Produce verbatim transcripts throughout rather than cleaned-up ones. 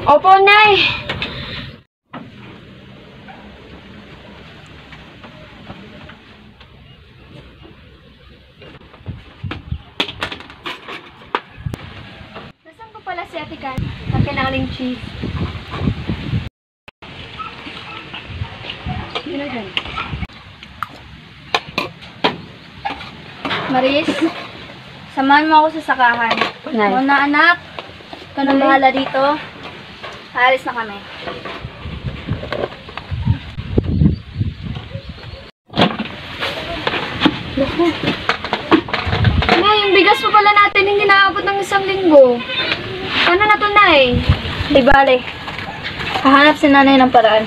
Opo, Nay. Nasaan po pala si Ate Kat? Ang kinaling cheese. Yun na dyan. Maris, samahan mo ako sa sakahan. Nay. Muna anak, ikaw na bahala dito. Aalis na kami. Naku. Nay, yung bigas pa pala natin hindi naabot ng isang linggo. Ano na to, Nay? Di bale. Hahanap si nanay ng paraan.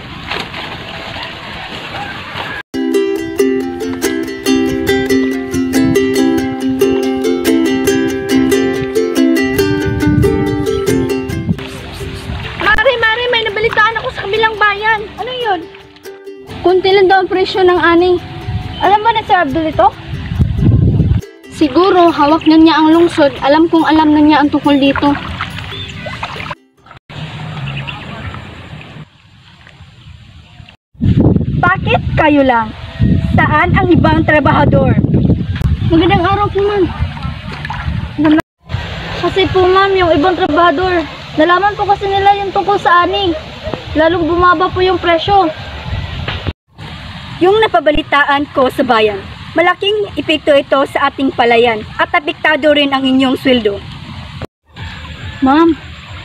Ano yun? Kunti lang daw ang presyo ng ani. Alam ba na Sir Abdul ito? Siguro, hawak na niya ang lungsod. Alam kong alam na niya ang tungkol dito. Bakit kayo lang? Saan ang ibang trabahador? Magandang araw po, ma'am. Kasi po ma'am, yung ibang trabahador, nalaman po kasi nila yung tungkol sa ani. Lalong bumaba po yung presyo. Yung napabalitaan ko sa bayan, malaking epekto ito sa ating palayan at apektado rin ang inyong sweldo. Ma'am.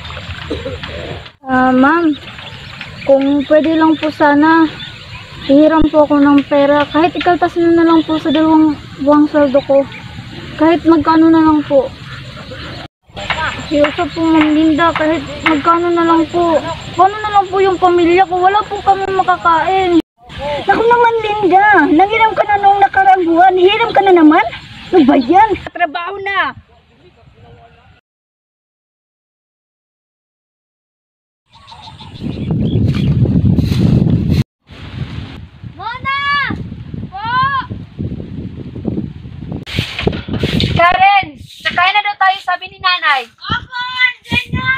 Ah, ma'am. Kung pwede lang po sana, hihiram po ako ng pera. Kahit ikaltas na na lang po sa dalawang buwang sweldo ko. Kahit magkano na lang po. Seryoso po, Ma'am Linda, kahit magkano na lang po. Paano na lang po yung pamilya ko? Wala po kami makakain. Naku naman Linda, nanghiram ka na noong nakaraang buwan, hiram ka na naman? Ano ba yan? Trabaho na! Mona! Po! Karen! Nakain na daw tayo, sabi ni nanay. Opo! Andyan na!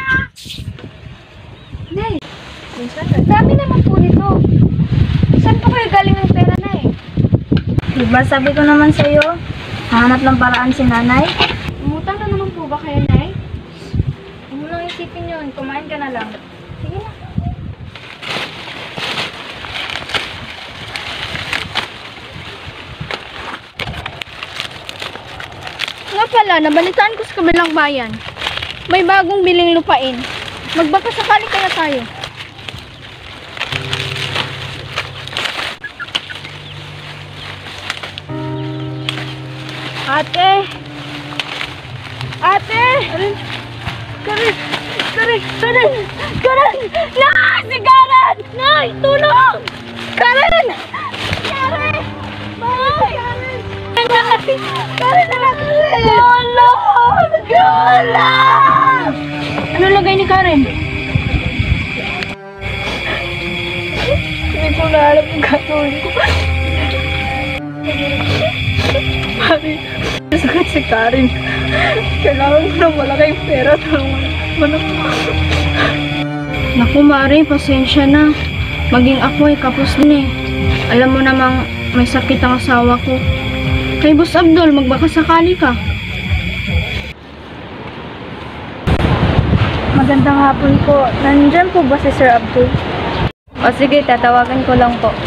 Nay, dami naman po nito. Saan po kayo galing ng pera, Nay? Diba sabi ko naman sa iyo, hanap ng paraan si nanay? Umutang na naman po ba kayo, Nay? Huwag mo lang isipin yun. Kumain ka na lang. Sige na. Nga pala, nabalitaan ko sa kabilang bayan. May bagong biling lupain. Magbaka sakali kaya tayo. Ate! Ate! Karen! Karen! Karen! Karen! Karen! Nay! Si Karen! Nay! Tulong! Karen! Karen! Nay! Karen! Karen na lang! Tulong! Tulong! Ano lagay ni Karen? Hindi ko na alam ang gagawin ko. Mari, sakit si Karen. Kailangan ko ng malaking pera. Tulungan mo. Naku, Mari, pasensya na. Maging ako ay kapos din eh. Alam mo namang may sakit ang asawa ko. Kay Boss Abdul, magbakasakali ka. Magandang hapon po. Nandyan po ba si Sir Abdul? O sige, tatawagan ko lang po.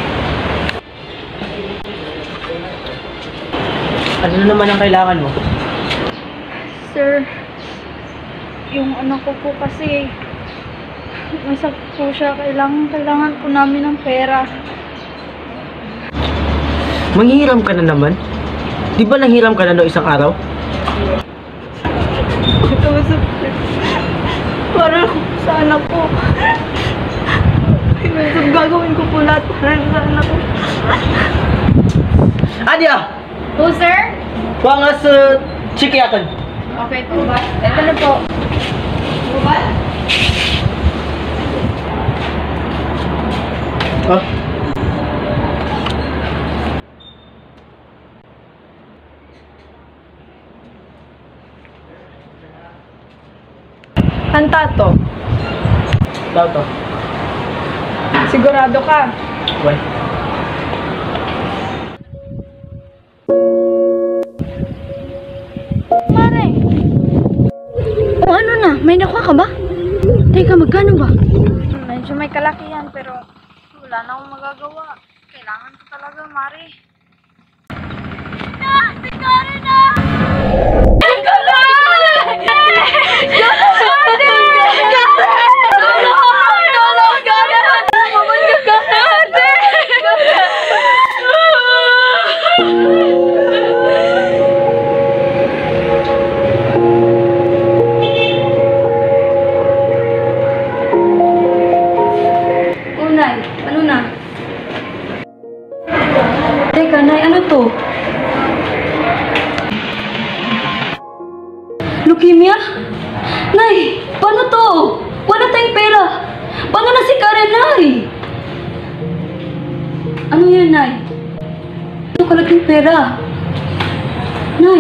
Ano naman ang kailangan mo? Sir, yung anak ko po kasi may sakit po siya. Kailangan, kailangan po namin ng pera. Manghihiram ka na naman? Di ba nanghiram ka na noong isang araw? Ito sa para sa anak ko. Minsan gagawin ko po lahat para sa anak ko. Adya! Po, sir? Huwag nga sa chikiatan. Okay po ba? Ito na po. Po ba? Oh. Hanta to. daw to. Sigurado ka? Well, Mare! O ano na? May nakuha ka ba? Teka, magkano ba? Medyo may kalakihan pero wala na akong magagawa. Kailangan ko talaga, Mari. Nay, ano na? Teka, Nay, ano to? Leukemia? Nay, paano to? Wala tayong pera. Paano na si Karen, Nay? Ano yan, Nay? Ito kalaking pera. Nay.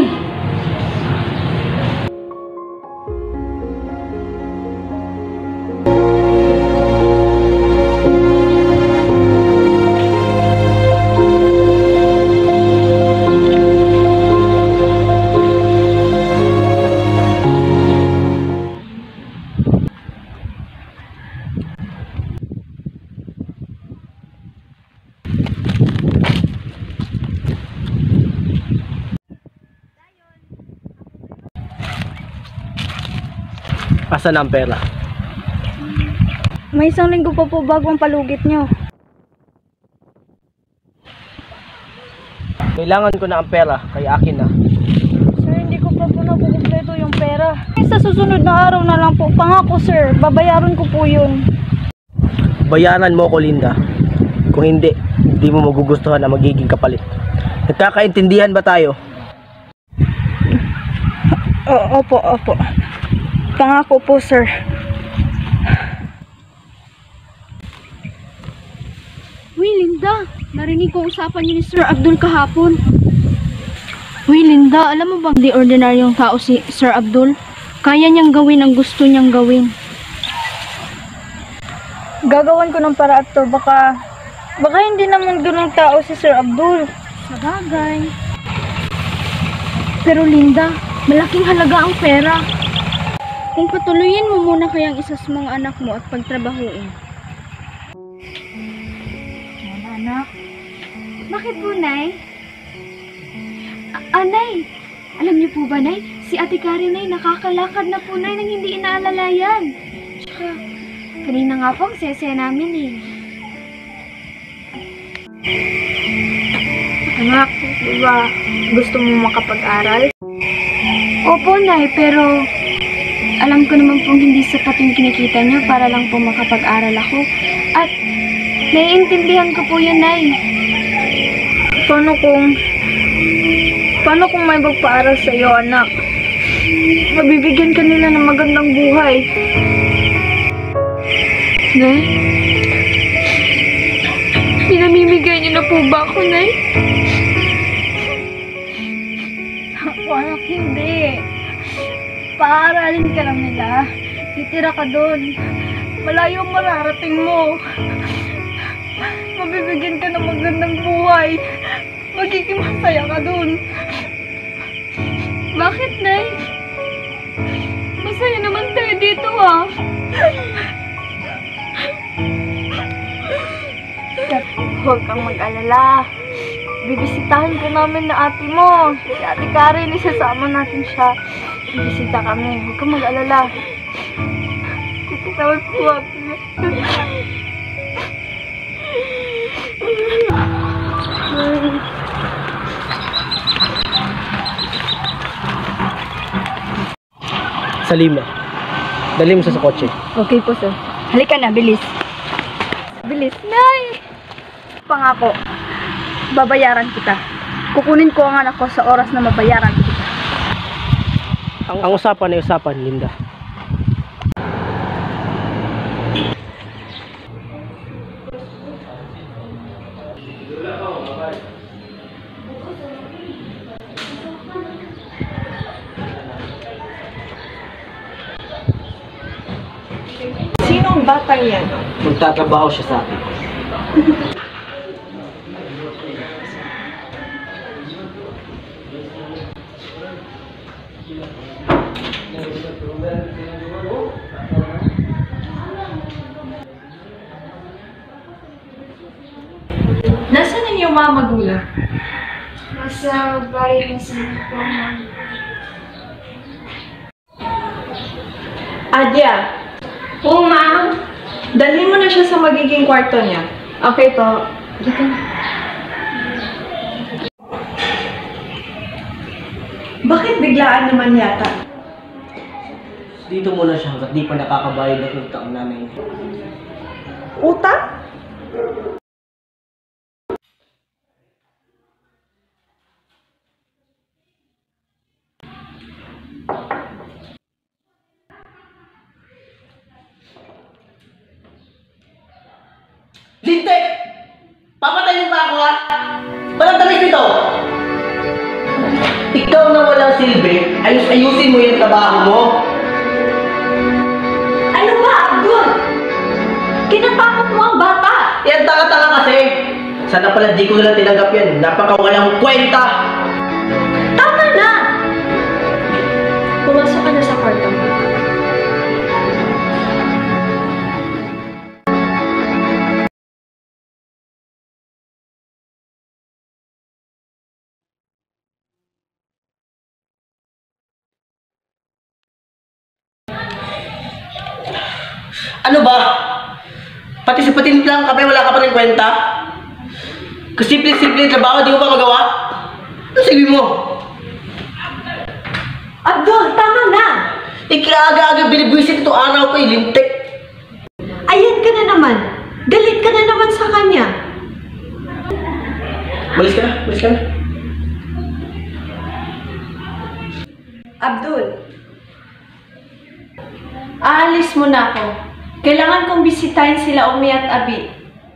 asa na ang pera? May isang linggo pa po bago ang palugit nyo. Kailangan ko na ang pera, kaya akin na. Sir, hindi ko pa po nakukumpleto yung pera. Sa susunod na araw na lang po, pangako sir, babayaran ko po yun. Bayaran mo ko, Linda. Kung hindi, hindi mo magugustuhan na magiging kapalit. Nagkakaintindihan ba tayo? O, opo, opo. Pangako po sir. Uy, Linda, narinig ko usapan niyo ni Sir Abdul kahapon. Uy, Linda, alam mo bang di ordinaryong tao si Sir Abdul? Kaya niyang gawin ang gusto niyang gawin. Gagawan ko ng para at to, baka, baka hindi naman ganung tao si Sir Abdul. Sabagay. Pero Linda, malaking halaga ang pera. Kung patuloyin mo muna kayang isa sa mga anak mo at pagtrabahuin. Anak. Bakit po, Nay? Ah, Nay, alam niyo po ba, Nay? Si Ate Karen, Nay, nakakalakad na po, Nay, nang hindi inaalalayan. Tsaka, kanina nga po ang sese namin, eh. Anak, di ba gusto mo makapag-aral? Opo, Nay, pero alam ko naman pong hindi sapat yung kinikita niyo para lang po makapag-aral ako. At naiintindihan ko po yun, Nay. Paano kung... Paano kung may magpaaral sa iyo, anak? Mabibigyan ka nila ng magandang buhay. Nay? Pinamimigay niyo na po ba ako, Nay? Ako, anak, hindi. Paaralin ka lang nila. Titira ka doon. Malayo ang mararating mo. Mabibigyan ka ng magandang buhay. Magiging masaya ka doon. Bakit, Nay? Masaya naman tayo dito, ah. Huwag kang mag-alala. Bibisitahin ka namin na ate mo. Si Ate Karen, isasama natin siya. Bibisita kami. Huwag kang mag-alala. Titawag po ate. Salima, dali mo siya sa kotse. Okay po, sir. Halika na, bilis. Bilis. Nay! Pangako, babayaran kita. Kukunin ko ang anak ko sa oras na mabayaran kita. Ang, ang usapan ay usapan, Linda. Sinong batang yan? Magtatrabaho siya sa akin. Nasaan ang iyong mga magulang? Nasa bahay na sa po, ma'am. Adya, Oo, ma'am. dalhin mo na siya sa magiging kwarto niya. Okay po. Dito na. Bakit biglaan naman yata? Dito muna siya hanggat di pa nakakabayad ng utang ang nanay niya. Utang? Lintek! Papatayin pa ako ha? Walang damit ito! Ikaw na walang silbi, ayus-ayusin mo yung trabaho mo. Ano ba, Abdul? Kinatakot mo ang bata. Yan tanga-tanga kasi. Sana pala di ko na lang tinanggap yan. Napakawalang kwenta. Tama na! Pumasok ka na sa kwarto mo. Ano ba? Pati sa patimplang kape wala ka pa rin kwenta? Kasi simple-simple yung trabaho, di mo pa magawa? Ano sabi mo? Abdul, tama na! Ikaaga-aga binibwisit ito araw ko, lintik. Ayan ka na naman. Galit ka na naman sa kanya. Malis ka na, malis ka na. Abdul, aalis mo na ako. Kailangan kong bisitahin sila Umi at Abi.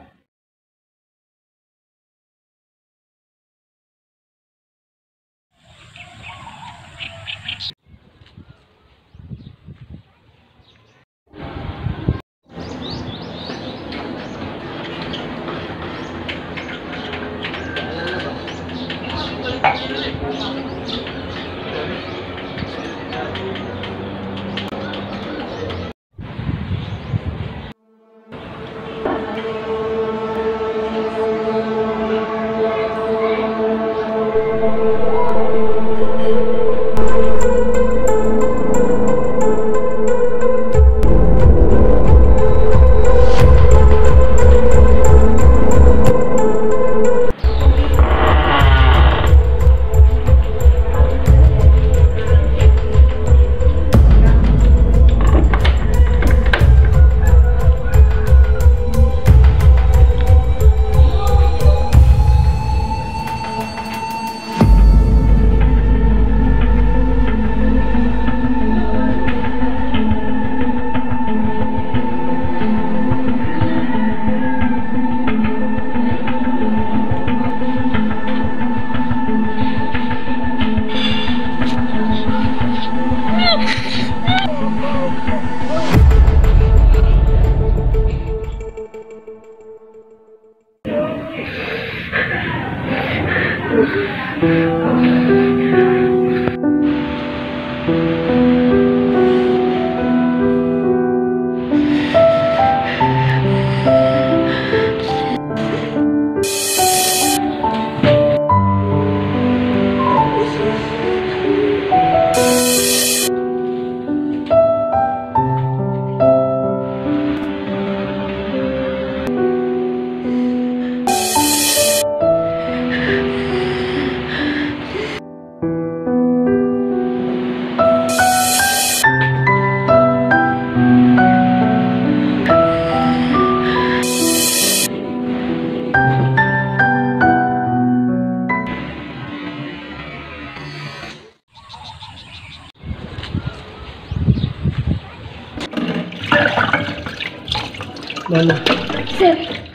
Mana? Sir!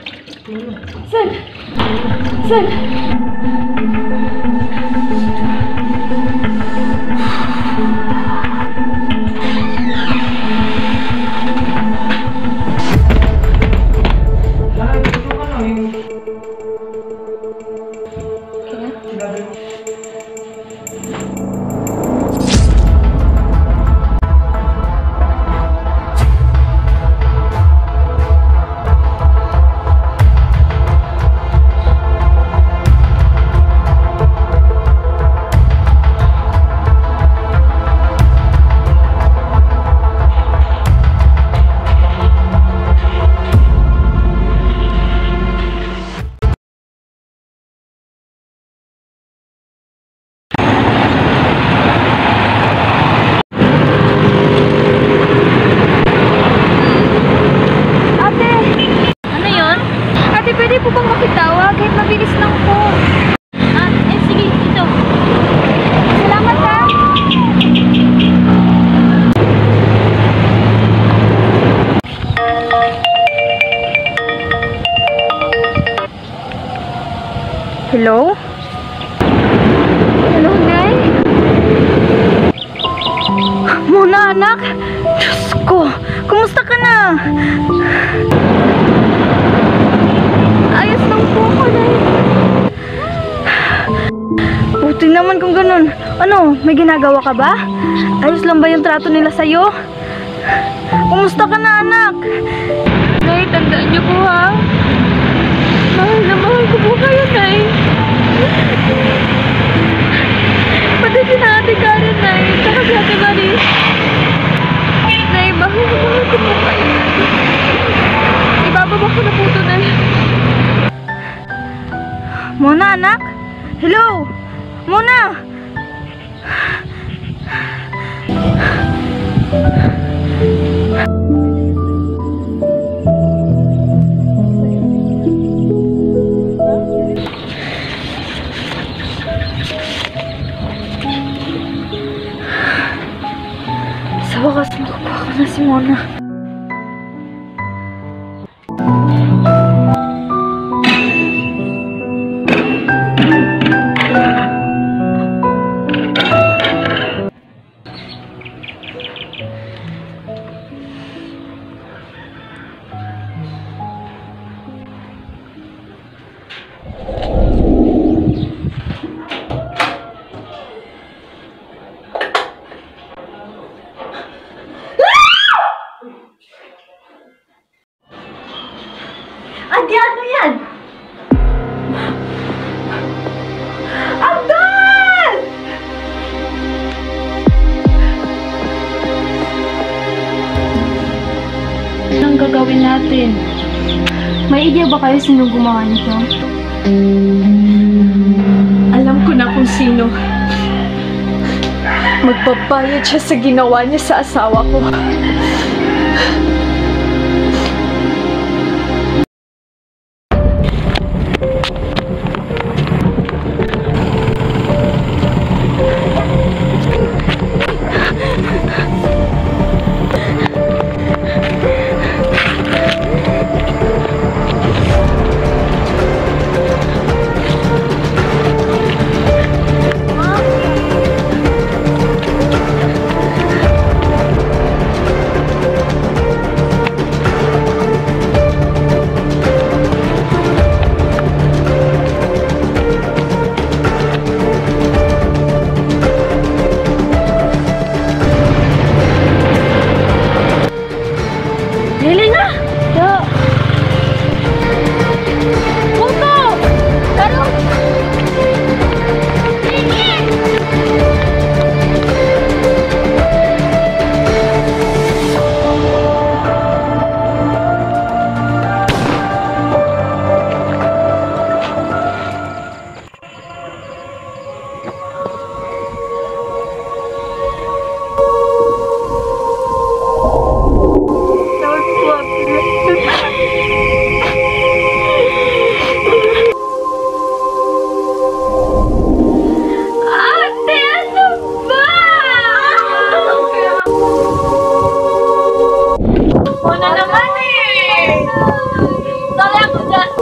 Sir! Sir! Hello? Hello, Nay? Mona, anak! Diyos ko! Kumusta ka na? Ayos lang po ako, Nay. Buti naman kung ganun. Ano, may ginagawa ka ba? Ayos lang ba yung trato nila sa'yo? Kumusta ka na, anak? Nay, tandaan niyo po, ha? Mahal na mahal ko po kayo, Nay. Pati si Ate Karen, Nay. Tsaka si Ate Marie. Nay, mahal na mahal ko po kayo, Nay. Ibababa ko na po ito, Nay. Mona, anak? Hello? Mona! Sa wakas, makukuha ko na si Mona. Adi, ano yan? Abdul! Anong gagawin natin? May idea ba kayo sino gumawa nito? Alam ko na kung sino. Magbabayad siya sa ginawa niya sa asawa ko. Mona naman eh! Tala ko dyan!